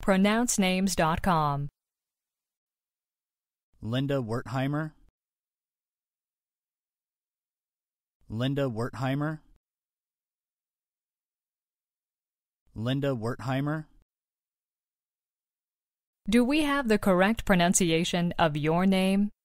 pronouncenames.com. Linda+Wertheimer. Linda+Wertheimer. Linda+Wertheimer. Do we have the correct pronunciation of your name?